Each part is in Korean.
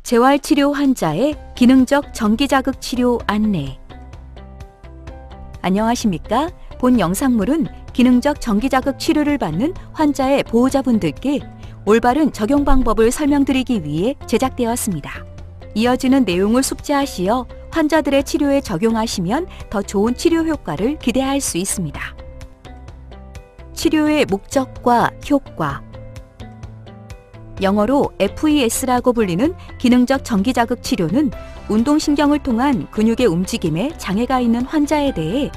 재활치료 환자의 기능적 전기자극 치료 안내. 안녕하십니까? 본 영상물은 기능적 전기자극 치료를 받는 환자의 보호자분들께 올바른 적용 방법을 설명드리기 위해 제작되었습니다. 이어지는 내용을 숙지하시어 환자들의 치료에 적용하시면 더 좋은 치료 효과를 기대할 수 있습니다. 치료의 목적과 효과. 영어로 FES라고 불리는 기능적 전기자극 치료는 운동신경을 통한 근육의 움직임에 장애가 있는 환자에 대해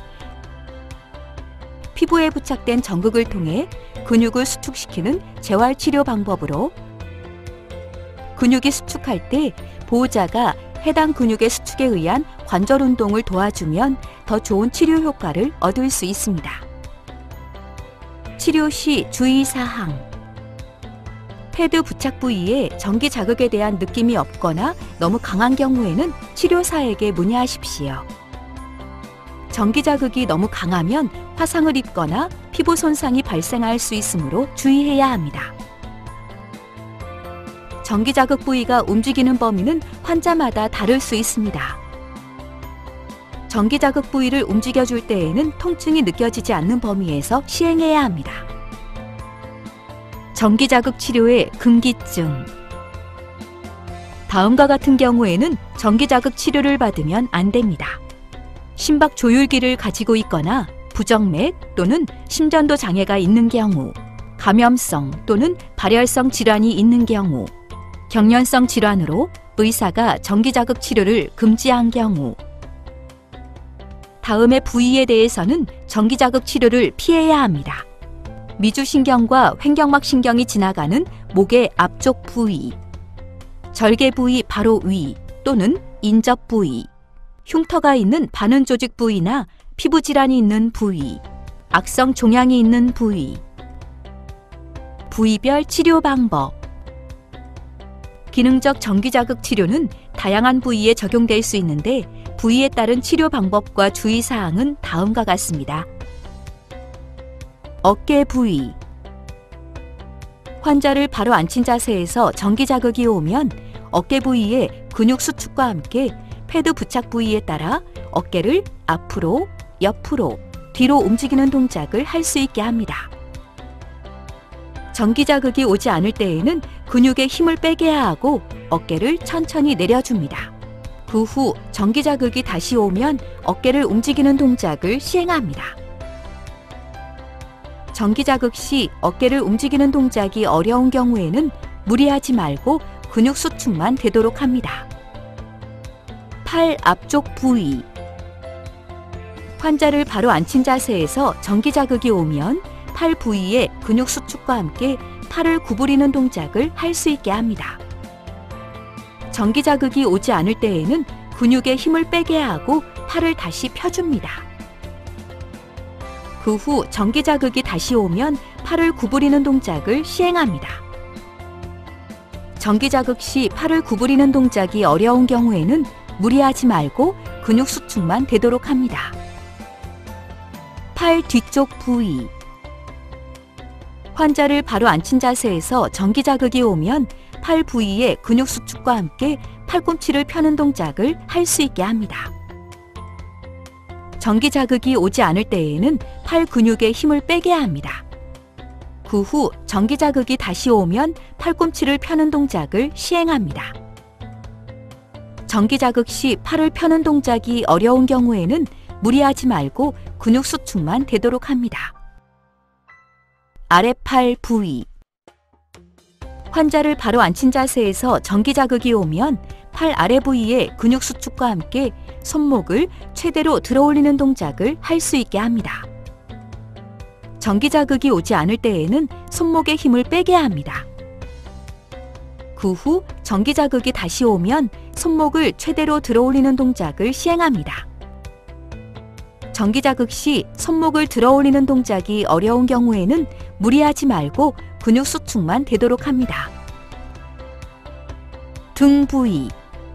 피부에 부착된 전극을 통해 근육을 수축시키는 재활치료 방법으로, 근육이 수축할 때 보호자가 해당 근육의 수축에 의한 관절 운동을 도와주면 더 좋은 치료 효과를 얻을 수 있습니다. 치료 시 주의사항. 패드 부착 부위에 전기 자극에 대한 느낌이 없거나 너무 강한 경우에는 치료사에게 문의하십시오. 전기 자극이 너무 강하면 화상을 입거나 피부 손상이 발생할 수 있으므로 주의해야 합니다. 전기 자극 부위가 움직이는 범위는 환자마다 다를 수 있습니다. 전기 자극 부위를 움직여줄 때에는 통증이 느껴지지 않는 범위에서 시행해야 합니다. 전기자극 치료의 금기증. 다음과 같은 경우에는 전기자극 치료를 받으면 안 됩니다. 심박 조율기를 가지고 있거나 부정맥 또는 심전도 장애가 있는 경우, 감염성 또는 발열성 질환이 있는 경우, 경련성 질환으로 의사가 전기자극 치료를 금지한 경우. 다음의 부위에 대해서는 전기자극 치료를 피해야 합니다. 미주신경과 횡격막 신경이 지나가는 목의 앞쪽 부위, 절개 부위 바로 위 또는 인접 부위, 흉터가 있는 반응 조직 부위나 피부 질환이 있는 부위, 악성 종양이 있는 부위. 부위별 치료 방법. 기능적 전기자극 치료는 다양한 부위에 적용될 수 있는데 부위에 따른 치료 방법과 주의사항은 다음과 같습니다. 어깨 부위. 환자를 바로 앉힌 자세에서 전기 자극이 오면 어깨 부위의 근육 수축과 함께 패드 부착 부위에 따라 어깨를 앞으로, 옆으로, 뒤로 움직이는 동작을 할 수 있게 합니다. 전기 자극이 오지 않을 때에는 근육에 힘을 빼게야 하고 어깨를 천천히 내려줍니다. 그 후 전기 자극이 다시 오면 어깨를 움직이는 동작을 시행합니다. 전기 자극 시 어깨를 움직이는 동작이 어려운 경우에는 무리하지 말고 근육 수축만 되도록 합니다. 팔 앞쪽 부위. 환자를 바로 앉힌 자세에서 전기 자극이 오면 팔 부위의 근육 수축과 함께 팔을 구부리는 동작을 할 수 있게 합니다. 전기 자극이 오지 않을 때에는 근육에 힘을 빼게 하고 팔을 다시 펴줍니다. 그 후 전기 자극이 다시 오면 팔을 구부리는 동작을 시행합니다. 전기 자극 시 팔을 구부리는 동작이 어려운 경우에는 무리하지 말고 근육 수축만 되도록 합니다. 팔 뒤쪽 부위. 환자를 바로 앉힌 자세에서 전기 자극이 오면 팔 부위의 근육 수축과 함께 팔꿈치를 펴는 동작을 할 수 있게 합니다. 전기 자극이 오지 않을 때에는 팔 근육에 힘을 빼게 합니다. 그 후 전기 자극이 다시 오면 팔꿈치를 펴는 동작을 시행합니다. 전기 자극 시 팔을 펴는 동작이 어려운 경우에는 무리하지 말고 근육 수축만 되도록 합니다. 아랫팔 부위. 환자를 바로 앉힌 자세에서 전기 자극이 오면 팔 아래 부위의 근육 수축과 함께 손목을 최대로 들어올리는 동작을 할 수 있게 합니다. 전기 자극이 오지 않을 때에는 손목에 힘을 빼게 합니다. 그 후 전기 자극이 다시 오면 손목을 최대로 들어올리는 동작을 시행합니다. 전기 자극 시 손목을 들어올리는 동작이 어려운 경우에는 무리하지 말고 근육 수축만 되도록 합니다. 등 부위.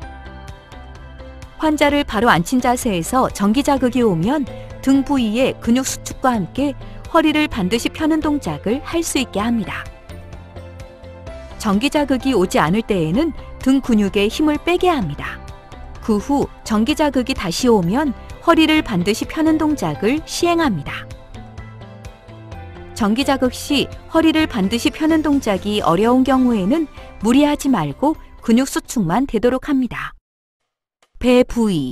환자를 바로 앉힌 자세에서 전기 자극이 오면 등 부위의 근육 수축과 함께 허리를 반드시 펴는 동작을 할 수 있게 합니다. 전기 자극이 오지 않을 때에는 등 근육에 힘을 빼게 합니다. 그 후 전기 자극이 다시 오면 허리를 반드시 펴는 동작을 시행합니다. 전기 자극 시 허리를 반드시 펴는 동작이 어려운 경우에는 무리하지 말고 근육 수축만 되도록 합니다. 배 부위.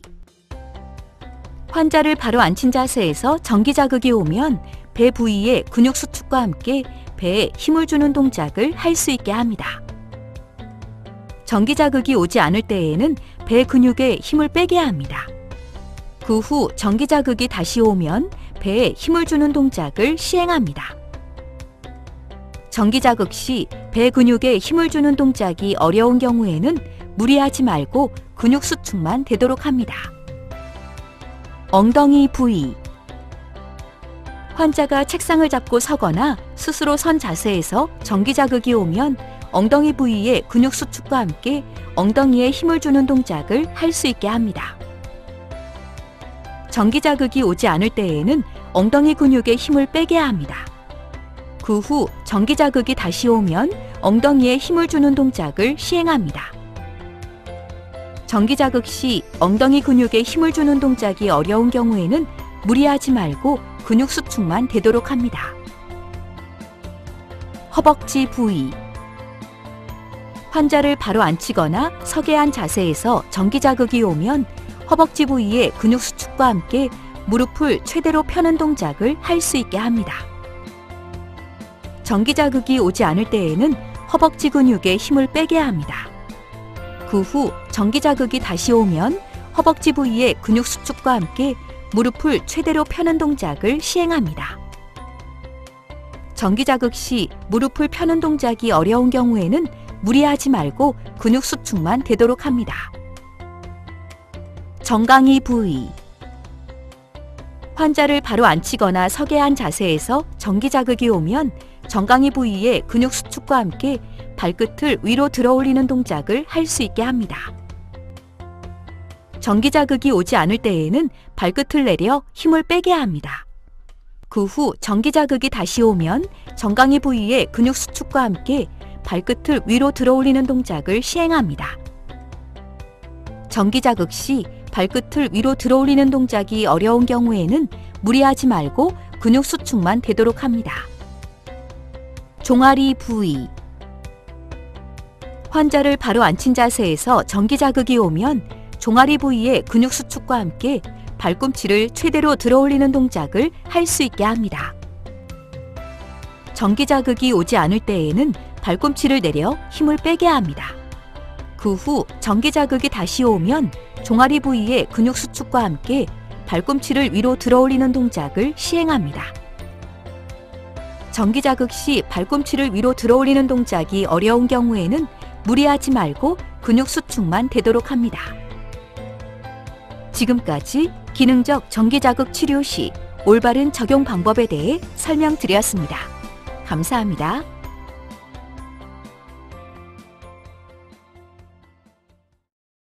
환자를 바로 앉힌 자세에서 전기 자극이 오면 배 부위의 근육 수축과 함께 배에 힘을 주는 동작을 할 수 있게 합니다. 전기 자극이 오지 않을 때에는 배 근육에 힘을 빼게 합니다. 그 후 전기 자극이 다시 오면 배에 힘을 주는 동작을 시행합니다. 전기 자극 시 배 근육에 힘을 주는 동작이 어려운 경우에는 무리하지 말고 근육 수축만 되도록 합니다. 엉덩이 부위. 환자가 책상을 잡고 서거나 스스로 선 자세에서 전기 자극이 오면 엉덩이 부위의 근육 수축과 함께 엉덩이에 힘을 주는 동작을 할 수 있게 합니다. 전기 자극이 오지 않을 때에는 엉덩이 근육에 힘을 빼게 합니다. 그 후 전기 자극이 다시 오면 엉덩이에 힘을 주는 동작을 시행합니다. 전기 자극 시 엉덩이 근육에 힘을 주는 동작이 어려운 경우에는 무리하지 말고 근육 수축만 되도록 합니다. 허벅지 부위. 환자를 바로 앉히거나 서게 한 자세에서 전기 자극이 오면 허벅지 부위의 근육 수축과 함께 무릎을 최대로 펴는 동작을 할 수 있게 합니다. 전기 자극이 오지 않을 때에는 허벅지 근육에 힘을 빼게 합니다. 그 후 전기 자극이 다시 오면 허벅지 부위의 근육 수축과 함께 무릎을 최대로 펴는 동작을 시행합니다. 전기 자극 시 무릎을 펴는 동작이 어려운 경우에는 무리하지 말고 근육 수축만 되도록 합니다. 정강이 부위. 환자를 바로 앉히거나 서게 한 자세에서 전기 자극이 오면 정강이 부위의 근육 수축과 함께 발끝을 위로 들어 올리는 동작을 할 수 있게 합니다. 전기 자극이 오지 않을 때에는 발끝을 내려 힘을 빼게 합니다. 그 후 전기 자극이 다시 오면 정강이 부위의 근육 수축과 함께 발끝을 위로 들어 올리는 동작을 시행합니다. 전기 자극 시 발끝을 위로 들어 올리는 동작이 어려운 경우에는 무리하지 말고 근육 수축만 되도록 합니다. 종아리 부위. 환자를 바로 앉힌 자세에서 전기 자극이 오면 종아리 부위의 근육 수축과 함께 발꿈치를 최대로 들어 올리는 동작을 할 수 있게 합니다. 전기 자극이 오지 않을 때에는 발꿈치를 내려 힘을 빼게 합니다. 그 후 전기 자극이 다시 오면 종아리 부위의 근육 수축과 함께 발꿈치를 위로 들어 올리는 동작을 시행합니다. 전기 자극 시 발꿈치를 위로 들어 올리는 동작이 어려운 경우에는 무리하지 말고 근육 수축만 되도록 합니다. 지금까지 기능적 전기 자극 치료 시 올바른 적용 방법에 대해 설명드렸습니다. 감사합니다.